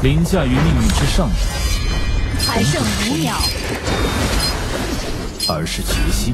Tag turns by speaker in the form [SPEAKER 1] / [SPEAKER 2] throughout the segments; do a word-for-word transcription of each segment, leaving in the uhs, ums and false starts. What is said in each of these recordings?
[SPEAKER 1] 凌驾于命运之上的，
[SPEAKER 2] 还剩五秒，
[SPEAKER 1] 而是决心。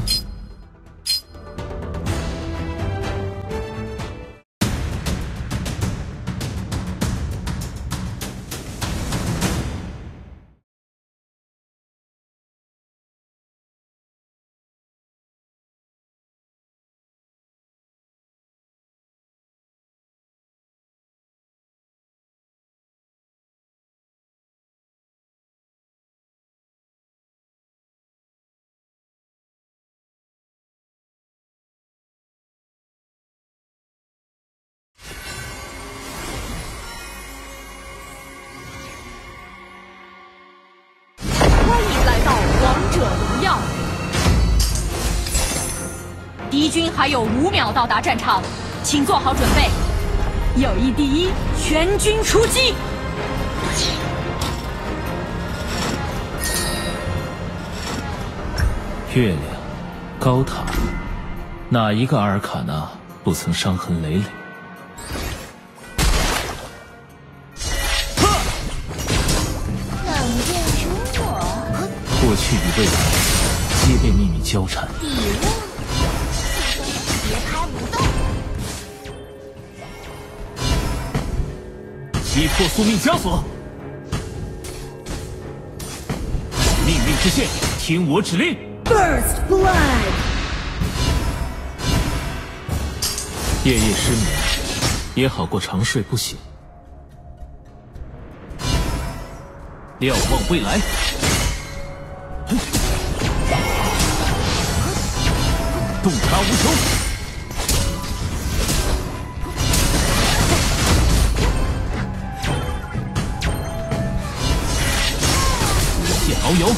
[SPEAKER 2] 敌军还有五秒到达战场，请做好准备。友谊第一，全军出击！
[SPEAKER 1] 月亮，高塔，哪一个阿尔卡纳不曾伤痕累累？
[SPEAKER 3] 能认出我？
[SPEAKER 1] 过去与未来皆被秘密交缠。
[SPEAKER 3] 礼物。 节拍舞动，
[SPEAKER 1] 击破宿命枷锁，命运之线，听我指令。
[SPEAKER 2] First blood。
[SPEAKER 1] 夜夜失眠，也好过长睡不醒。瞭望未来，洞察无穷。 遨游，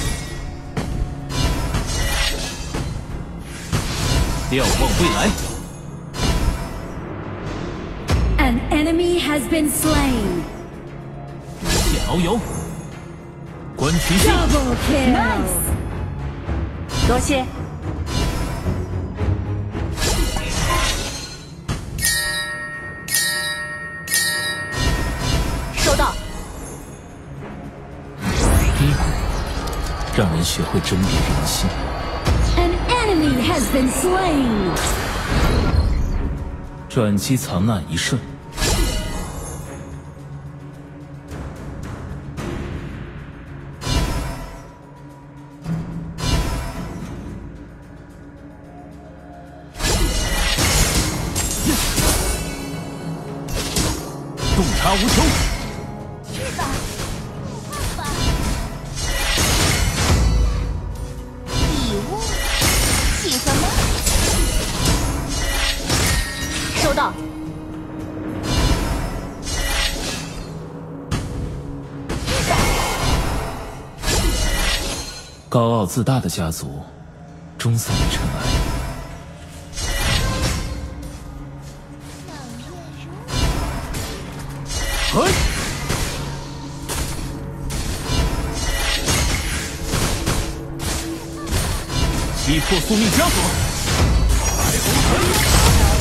[SPEAKER 1] 瞭望未来。
[SPEAKER 2] An enemy has been slain。
[SPEAKER 1] 无限遨游，观群星。
[SPEAKER 2] Double kill。Nice。多谢。收到。
[SPEAKER 1] 让人学会甄别人心。
[SPEAKER 2] An enemy has been slain。
[SPEAKER 1] 转机藏那一瞬。洞察无穷。
[SPEAKER 2] 收到。
[SPEAKER 1] 高傲自大的家族，终散于尘埃。嘿！击破宿命枷锁。彩虹城。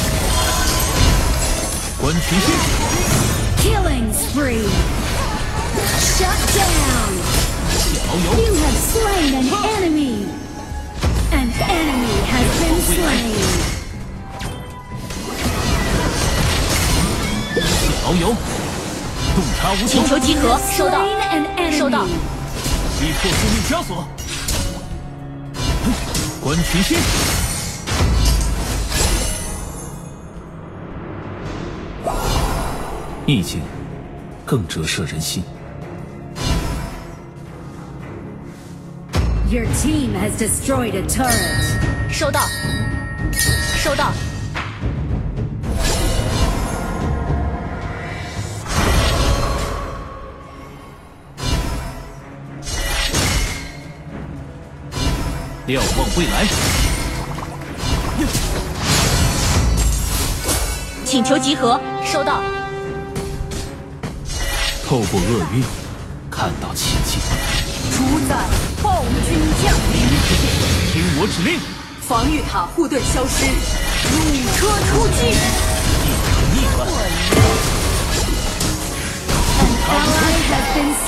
[SPEAKER 1] 观群星
[SPEAKER 2] Killing spree. Shut down. You have slain an enemy. An enemy has been slain.
[SPEAKER 1] 遨游，洞察无穷。
[SPEAKER 2] 请求集合，收到，收到。
[SPEAKER 1] 击破宿命枷锁。观群星。 逆境更折射人心。
[SPEAKER 2] Your team has destroyed a turret. 收到，收到。
[SPEAKER 1] 瞭望未来。
[SPEAKER 2] 请求集合，收到。
[SPEAKER 1] 透过厄运，看到奇迹。
[SPEAKER 2] 主宰暴君降临，
[SPEAKER 1] 听我指令。
[SPEAKER 2] 防御塔护盾消失，弩车出击。
[SPEAKER 1] 一场逆转。
[SPEAKER 2] An ally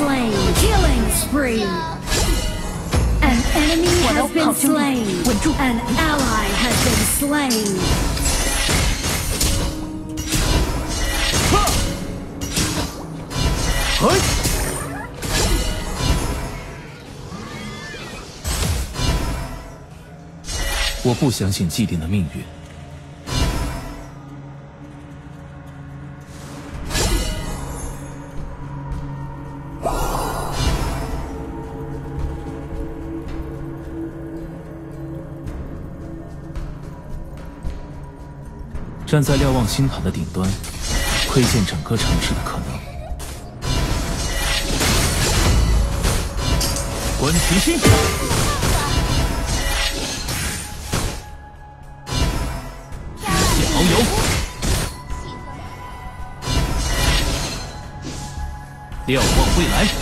[SPEAKER 4] slain. Killing spree. An enemy has been slain. An ally has been slain.
[SPEAKER 1] 嘿！我不相信既定的命运。站在瞭望星塔的顶端，窥见整个城市的可能。观群星，一泻遨游，瞭望未来，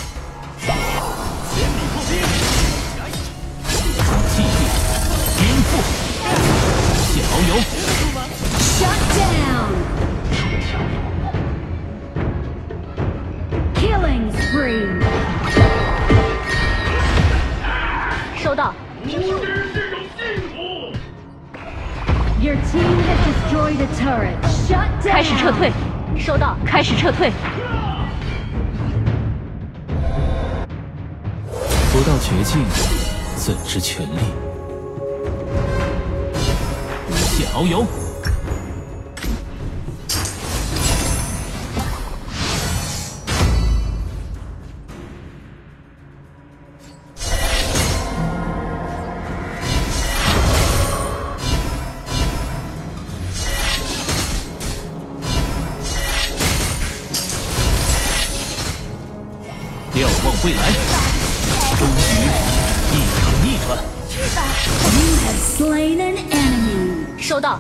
[SPEAKER 1] 千里后兵，将气力颠覆，一泻遨游。
[SPEAKER 4] Shut down! Killing spree!
[SPEAKER 2] 收到。
[SPEAKER 4] Your team has destroyed a turret. Shut down!
[SPEAKER 2] 开始撤退。收到。开始撤退。
[SPEAKER 1] 不到绝境，怎知全力？一泻遨游。 瞭望未来，终于一场逆转。
[SPEAKER 4] You have slain an enemy.
[SPEAKER 2] 收到。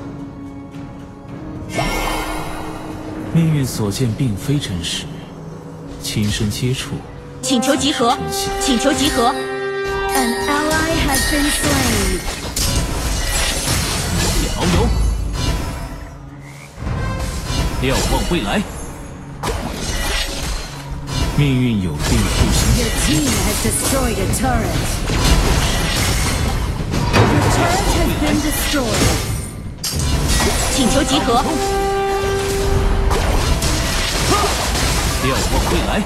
[SPEAKER 1] 命运所见并非真实，亲身接触。
[SPEAKER 2] 请求集合。请求集合。
[SPEAKER 4] An ally has been slain.
[SPEAKER 1] 一泻遨游，瞭望未来。 命运有定不行。
[SPEAKER 4] Your team has destroyed a turret. Your turret has been destroyed.
[SPEAKER 2] 请求集合。
[SPEAKER 1] 瞭望未来。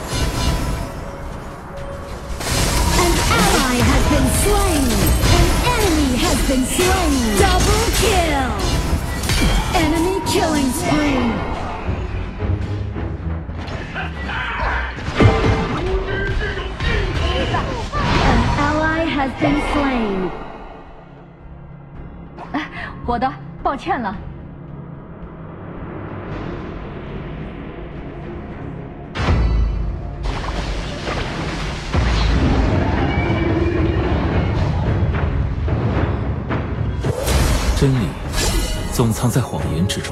[SPEAKER 4] An ally has been slain. An enemy has been slain. Double kill. Enemy killing spree. Has been slain.
[SPEAKER 2] 我的，抱歉了。
[SPEAKER 1] 真理总藏在谎言之中。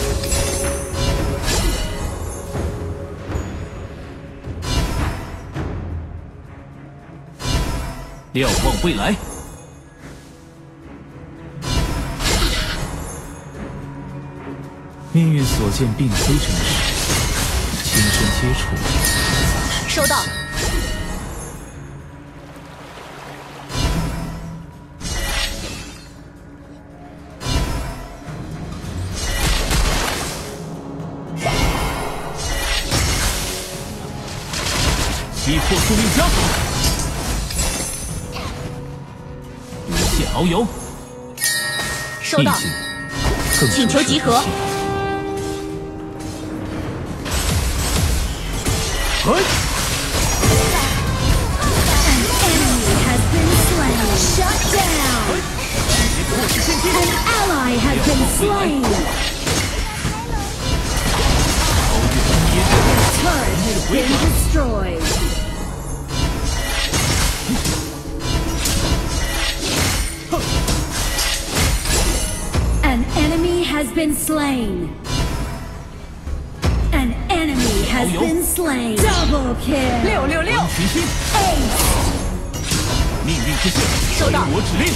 [SPEAKER 1] 瞭望未来，命运所见并非真实，亲身接触。
[SPEAKER 2] 收到。
[SPEAKER 1] 击破宿命枪。 遨游，
[SPEAKER 2] 收到。请求集合。
[SPEAKER 1] 嘿
[SPEAKER 4] An enemy has been slain. Shut down. An ally has been slain. The turret has been destroyed. An enemy has been slain. An enemy has been slain. Double kill.
[SPEAKER 2] 六六六。
[SPEAKER 1] 群星。
[SPEAKER 4] Ace.
[SPEAKER 1] 命运之线，
[SPEAKER 2] 收到。
[SPEAKER 1] 我指令。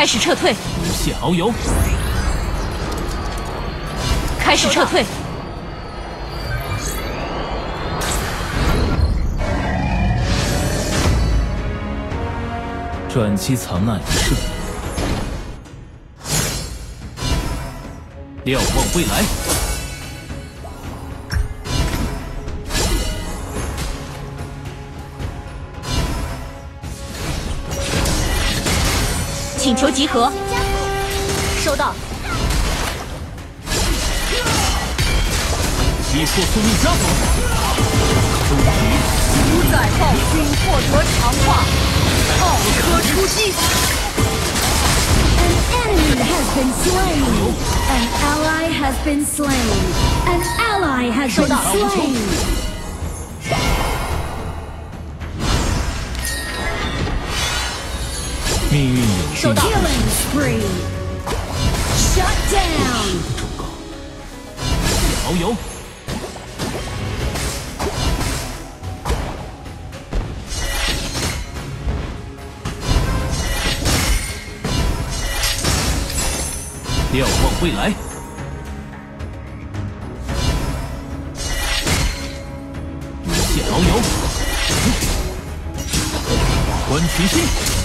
[SPEAKER 2] 始撤退，
[SPEAKER 1] 不屑遨游。
[SPEAKER 2] 开始撤退。
[SPEAKER 1] 转机藏那一射，瞭望未来。
[SPEAKER 2] 请求集合。收到。
[SPEAKER 1] 击破宿命枷锁。终局。
[SPEAKER 2] 主宰暴君获得强化。奥科出击。
[SPEAKER 4] An enemy has been slain. An ally has been slain. An ally has been slain.
[SPEAKER 1] 命运有定。
[SPEAKER 4] Killing spree. Shut down.
[SPEAKER 1] 忠告。遨游。瞭望未来。不屑遨游。观群星。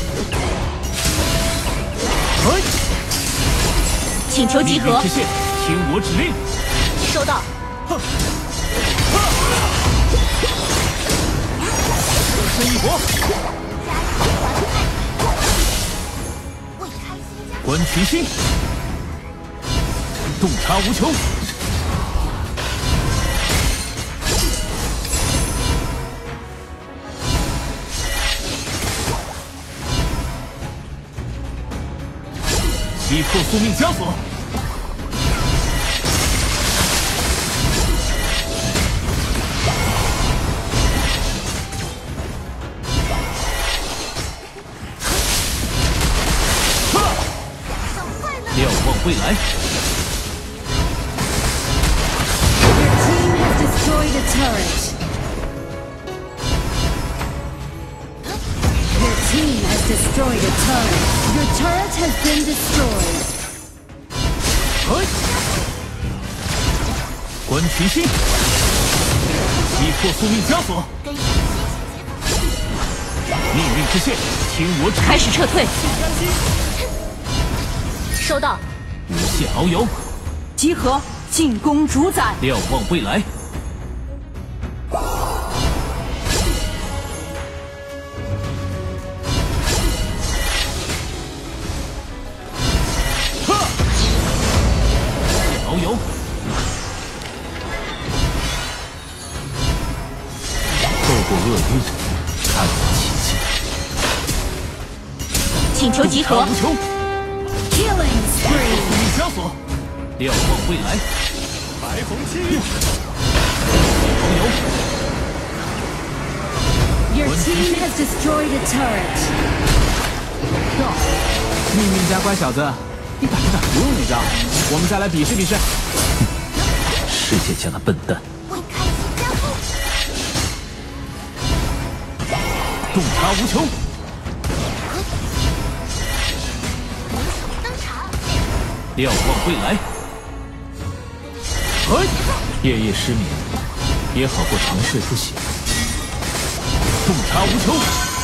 [SPEAKER 2] 请求集合。
[SPEAKER 1] 命令之线，听我指令。
[SPEAKER 2] 收到。
[SPEAKER 1] 生一搏。观群星。洞察无穷。击破宿命枷锁。瞭望未来。
[SPEAKER 4] Your team has destroyed a turret. Your team has destroyed a turret. Your turret has been destroyed.
[SPEAKER 1] 观群星。击破宿命枷锁。命令之线，听我指令。
[SPEAKER 2] 开始撤退。收到。
[SPEAKER 1] 不屑遨游。
[SPEAKER 2] 集合，进攻主宰。
[SPEAKER 1] 瞭望未来。遨游。透过厄运，看我奇迹。
[SPEAKER 2] 请求集合。
[SPEAKER 1] 无穷。
[SPEAKER 4] Killing
[SPEAKER 1] 宿
[SPEAKER 4] spree.
[SPEAKER 1] 命枷锁。瞭望未来。白虹七运。遨游。
[SPEAKER 4] Your team has destroyed a turret.
[SPEAKER 5] 哟，命运家乖小子，你打不打不用你招，我们再来比试比试。
[SPEAKER 1] 世界家的笨蛋。洞察无穷。瞭望未来。嘿，夜夜失眠，也好过长睡不醒。洞察无穷。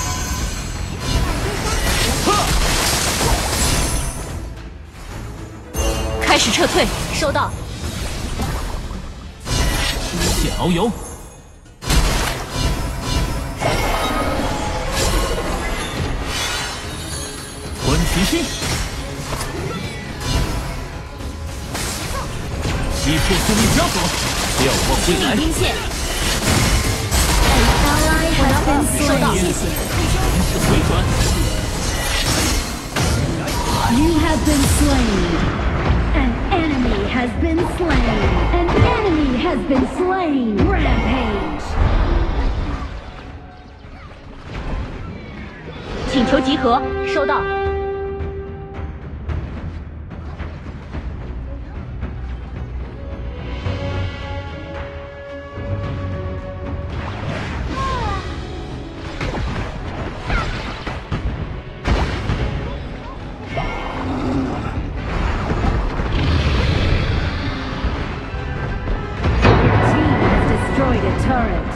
[SPEAKER 2] 开始撤退。收到。
[SPEAKER 1] 不屑遨游。观群星。击破宿命枷锁。瞭望未来。
[SPEAKER 2] 兵线。
[SPEAKER 4] An ally has been
[SPEAKER 2] 收到，谢
[SPEAKER 4] slain.
[SPEAKER 2] 谢。
[SPEAKER 1] 回转。
[SPEAKER 4] You have been slain. An enemy has been slain. An enemy has been slain. Rampage.
[SPEAKER 2] 请求集合。收到。
[SPEAKER 4] turret.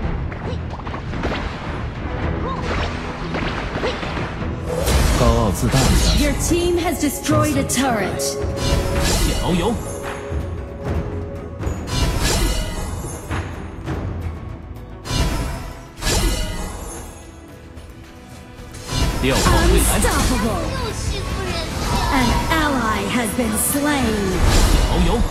[SPEAKER 1] 高傲自大的家
[SPEAKER 4] Your team has destroyed a turret.
[SPEAKER 1] 小友，瞭望未来，
[SPEAKER 4] Unstoppable.
[SPEAKER 3] 又欺负人了。
[SPEAKER 4] An ally has been slain.
[SPEAKER 1] 小友，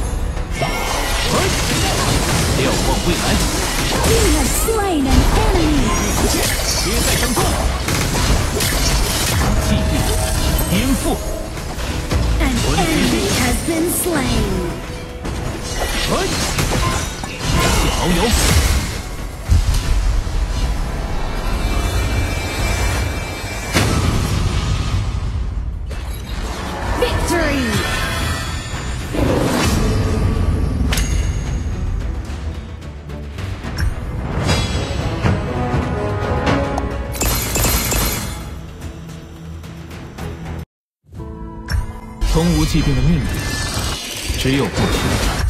[SPEAKER 1] 瞭望未来，
[SPEAKER 4] You have slain an enemy.
[SPEAKER 1] 别再争锋，继续颠覆，
[SPEAKER 4] An enemy has been slain.
[SPEAKER 1] 小友，
[SPEAKER 4] Victory.
[SPEAKER 1] 从无既定的命运，只有过去的